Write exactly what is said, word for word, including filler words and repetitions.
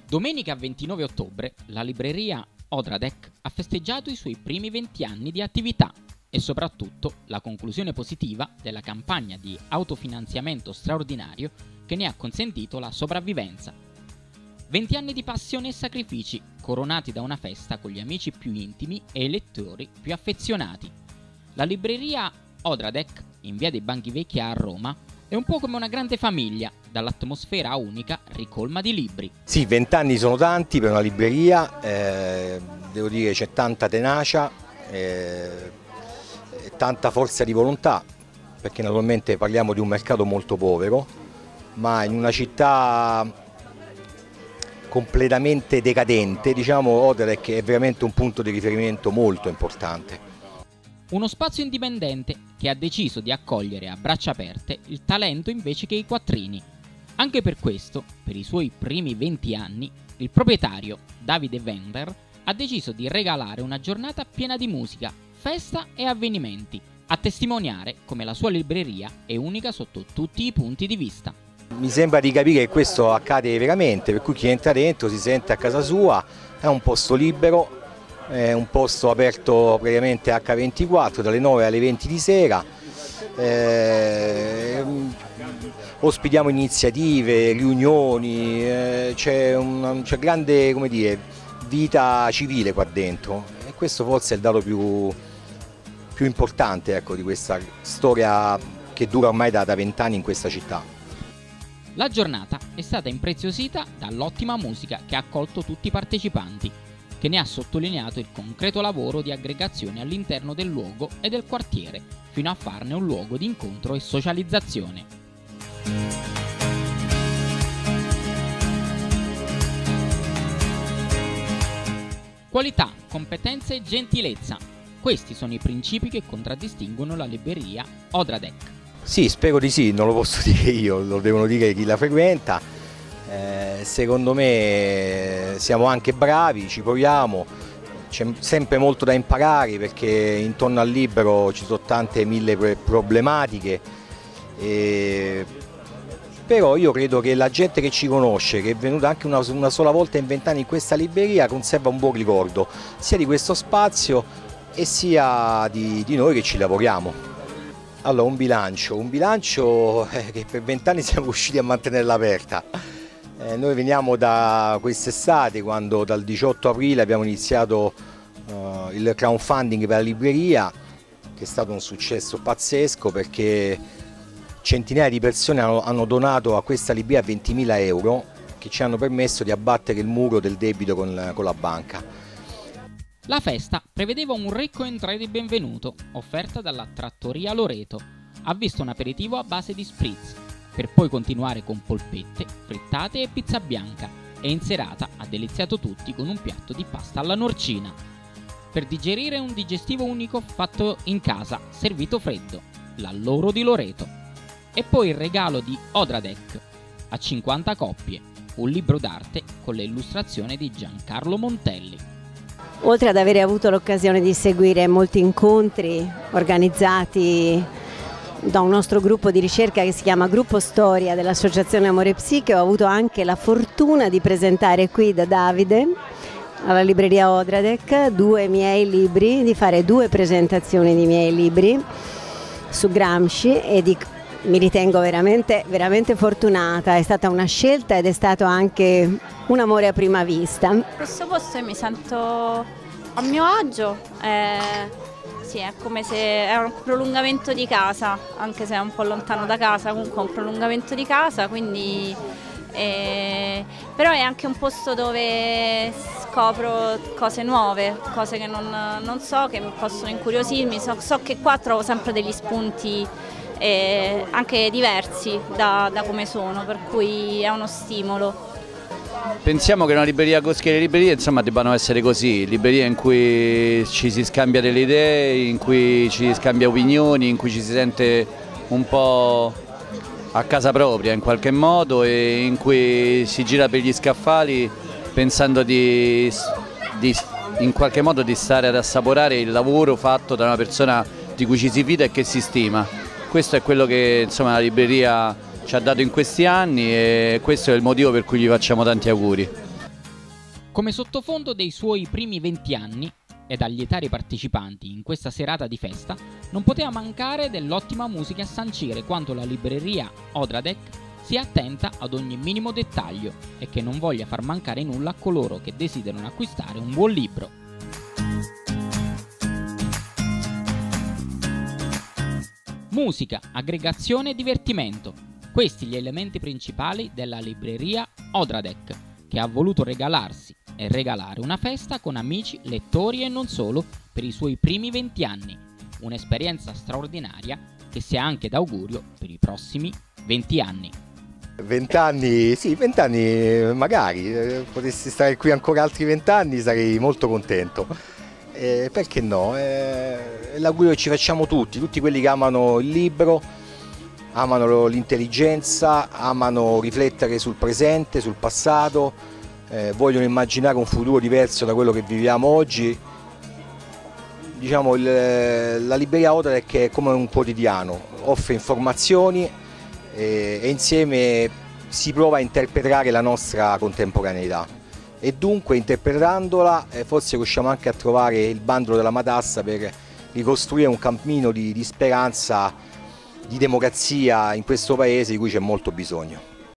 Domenica ventinove ottobre la libreria Odradek ha festeggiato i suoi primi venti anni di attività e soprattutto la conclusione positiva della campagna di autofinanziamento straordinario che ne ha consentito la sopravvivenza. venti anni di passione e sacrifici, coronati da una festa con gli amici più intimi e i lettori più affezionati. La libreria Odradek, in via dei Banchi Vecchi a Roma, è un po' come una grande famiglia, dall'atmosfera unica ricolma di libri. Sì, vent'anni sono tanti per una libreria, eh, devo dire c'è tanta tenacia, eh, e tanta forza di volontà, perché naturalmente parliamo di un mercato molto povero, ma in una città completamente decadente, diciamo, Odradek è veramente un punto di riferimento molto importante. Uno spazio indipendente che ha deciso di accogliere a braccia aperte il talento invece che i quattrini. Anche per questo, per i suoi primi venti anni, il proprietario, Davide Wender, ha deciso di regalare una giornata piena di musica, festa e avvenimenti, a testimoniare come la sua libreria è unica sotto tutti i punti di vista. Mi sembra di capire che questo accade veramente, per cui chi entra dentro si sente a casa sua, è un posto libero, è un posto aperto praticamente acca ventiquattro, dalle nove alle venti di sera, eh, ospitiamo iniziative, riunioni, eh, c'è una c'è grande, come dire, vita civile qua dentro e questo forse è il dato più, più importante, ecco, di questa storia che dura ormai da vent'anni in questa città. La giornata è stata impreziosita dall'ottima musica che ha accolto tutti i partecipanti, che ne ha sottolineato il concreto lavoro di aggregazione all'interno del luogo e del quartiere, fino a farne un luogo di incontro e socializzazione. Qualità, competenza e gentilezza. Questi sono i principi che contraddistinguono la libreria Odradek. Sì, spero di sì, non lo posso dire io, lo devono dire chi la frequenta. Eh, secondo me siamo anche bravi, ci proviamo, c'è sempre molto da imparare perché intorno al libro ci sono tante mille problematiche, eh, però io credo che la gente che ci conosce, che è venuta anche una, una sola volta in vent'anni in questa libreria, conserva un buon ricordo sia di questo spazio e sia di, di noi che ci lavoriamo. Allora, un bilancio, un bilancio eh, che per vent'anni siamo riusciti a mantenerla aperta. Eh, noi veniamo da quest'estate, quando dal diciotto aprile abbiamo iniziato uh, il crowdfunding per la libreria, che è stato un successo pazzesco perché centinaia di persone hanno, hanno donato a questa libreria ventimila euro che ci hanno permesso di abbattere il muro del debito con, con la banca. La festa prevedeva un ricco entrée di benvenuto offerta dalla Trattoria Loreto. Ha visto un aperitivo a base di spritz, per poi continuare con polpette, frittate e pizza bianca, e in serata ha deliziato tutti con un piatto di pasta alla norcina. Per digerire un digestivo unico fatto in casa, servito freddo, l'alloro di Loreto. E poi il regalo di Odradek, a cinquanta coppie, un libro d'arte con le illustrazioni di Giancarlo Montelli. Oltre ad avere avuto l'occasione di seguire molti incontri organizzati da un nostro gruppo di ricerca che si chiama Gruppo Storia dell'Associazione Amore Psiche, ho avuto anche la fortuna di presentare qui da Davide alla libreria Odradek due miei libri, di fare due presentazioni di miei libri su Gramsci e di, mi ritengo veramente, veramente fortunata, è stata una scelta ed è stato anche un amore a prima vista. In questo posto mi sento a mio agio. Eh... Sì, è come se è un prolungamento di casa, anche se è un po' lontano da casa, comunque è un prolungamento di casa, quindi eh, però è anche un posto dove scopro cose nuove, cose che non, non so, che possono incuriosirmi, so, so che qua trovo sempre degli spunti eh, anche diversi da, da come sono, per cui è uno stimolo. Pensiamo che una libreria, che le librerie insomma debbano essere così, librerie in cui ci si scambia delle idee, in cui ci si scambia opinioni, in cui ci si sente un po' a casa propria in qualche modo e in cui si gira per gli scaffali pensando di, di in qualche modo di stare ad assaporare il lavoro fatto da una persona di cui ci si fida e che si stima. Questo è quello che insomma la libreria ci ha dato in questi anni e questo è il motivo per cui gli facciamo tanti auguri. Come sottofondo dei suoi primi venti anni e dagli etari partecipanti in questa serata di festa non poteva mancare dell'ottima musica a sancire quanto la libreria Odradek sia attenta ad ogni minimo dettaglio e che non voglia far mancare nulla a coloro che desiderano acquistare un buon libro. Musica, aggregazione e divertimento. Questi gli elementi principali della libreria Odradek, che ha voluto regalarsi e regalare una festa con amici, lettori e non solo per i suoi primi venti anni. Un'esperienza straordinaria che sia anche d'augurio per i prossimi venti anni. venti anni, sì, venti anni magari, eh, potessi stare qui ancora altri venti anni sarei molto contento. Eh, perché no? Eh, è l'augurio che ci facciamo tutti, tutti quelli che amano il libro, amano l'intelligenza, amano riflettere sul presente, sul passato, eh, vogliono immaginare un futuro diverso da quello che viviamo oggi. Diciamo, il, la libreria Odradek è come un quotidiano, offre informazioni e, e insieme si prova a interpretare la nostra contemporaneità. E dunque, interpretandola, eh, forse riusciamo anche a trovare il bandolo della matassa per ricostruire un cammino di, di speranza, di democrazia in questo paese di cui c'è molto bisogno.